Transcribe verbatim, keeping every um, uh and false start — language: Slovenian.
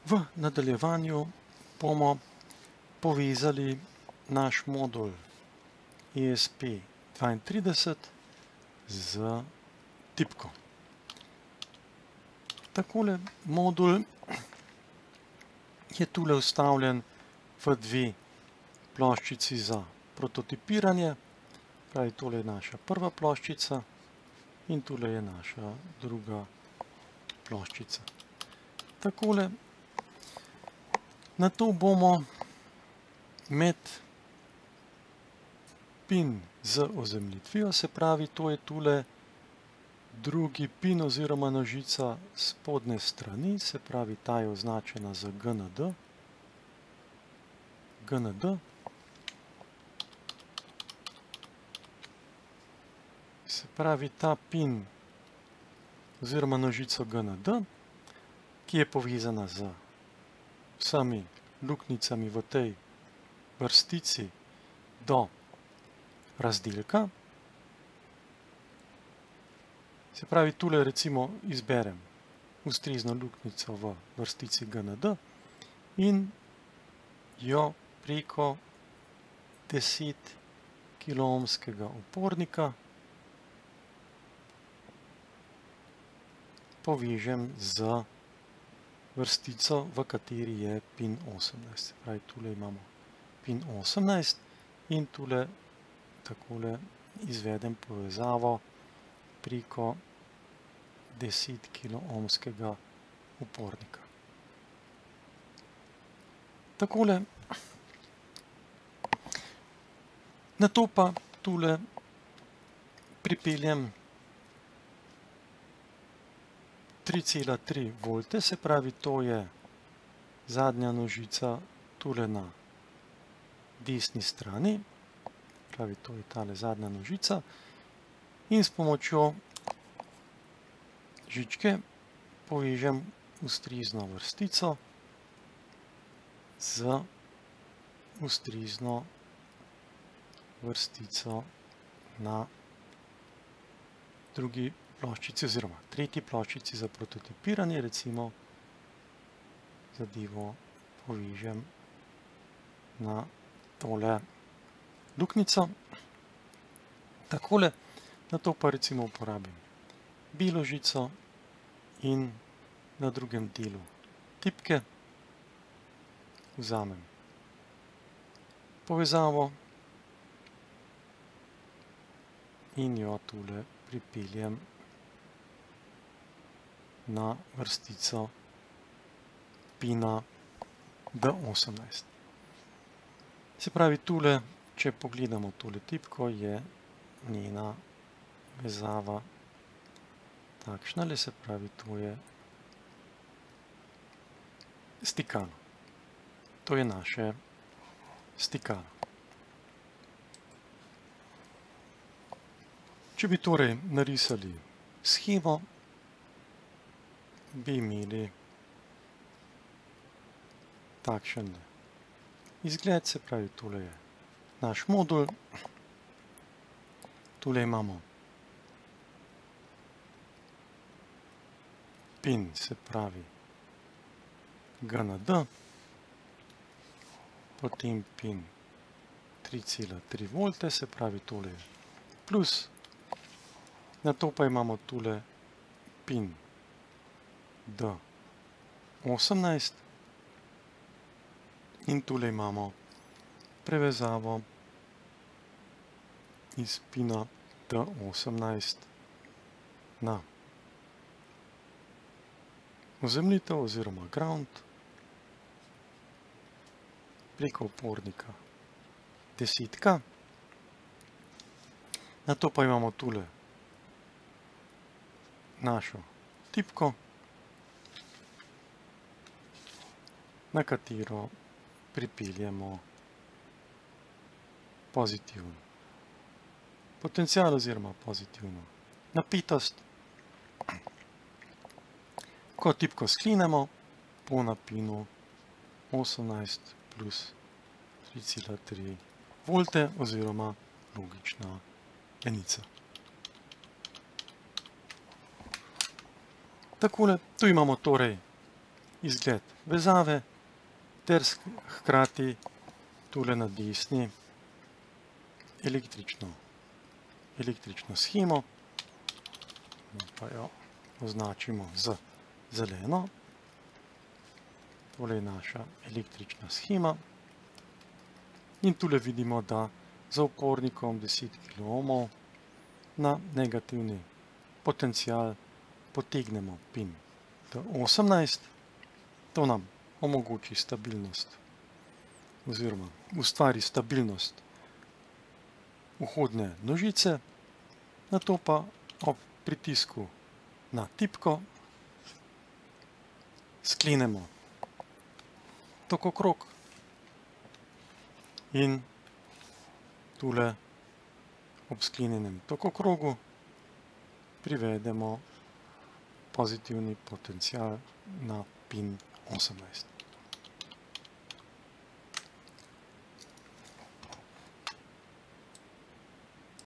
V nadaljevanju bomo povezali naš modul E S P dvaintrideset z tipko. Takole modul je tule vstavljen v dve ploščici za prototipiranje. Pravi, tole je naša prva ploščica in tule je naša druga ploščica. Takole. Nato bomo med pin z ozemljitvijo, se pravi, to je tule drugi pin oziroma nožica spodnje strani, se pravi, ta je označena z G N D. G N D. Se pravi, ta pin oziroma nožico G N D, ki je povezana z vsemi luknjicami v tej vrstici do razdelka. Se pravi, tule recimo izberem ustrezno luknjico v vrstici G N D in jo preko deset kiloohmskega upornika povežem z vrstico, v kateri je pin osemnajst. Se pravi, tule imamo pin osemnajst in tule takole izvedem povezavo preko deset kiloohmskega upornika. Takole. Nato pa tule pripeljem tri cela tri volte, se pravi, to je zadnja nožica tule na desni strani, pravi, to je tale zadnja nožica, in s pomočjo žičke povežem ustrezno vrstico z ustrezno vrstico na drugi ploščici oziroma tretji ploščici za prototipiranje, recimo zadevo povežem na tole luknjico. Takole, nato pa recimo uporabim belo žico in na drugem delu tipke vzamem povezavo in jo tule pripeljem na vrstico pina D osemnajst. Se pravi, tule, če pogledamo tole tipko, je njena vezava takšna, se pravi, to je stikalo. To je naše stikalo. Če bi torej narisali shemo, bi imeli takšen izgled, se pravi, tole je naš modul, tule imamo pin, se pravi G N D, potem pin tri cela tri volte, se pravi, tole je plus, nato pa imamo tule pin D osemnajst in tule imamo prevezavo iz pina D osemnajst na ozemljitev oziroma ground preko upornika desetka. Nato pa imamo tule našo tipko, na katero pripeljemo pozitivno potencial oziroma pozitivno napetost. Ko tipko sklinemo, bo na pinu osemnajst plus tri cela tri volte oziroma logična enica. Takole, tu imamo torej izgled vezave ter hkrati tule na desni električno, električno shemo, pa jo označimo z zeleno. Tole je naša električna shema in tule vidimo, da za upornikom deset kiloohmov na negativni potencial potegnemo pin T osemnajst. To nam omogoči stabilnost oziroma ustvari stabilnost vhodne nožice, nato pa ob pritisku na tipko sklenemo tokokrog in tule ob sklenjenem tokokrogu privedemo pozitivni potencial na pin osemnajst.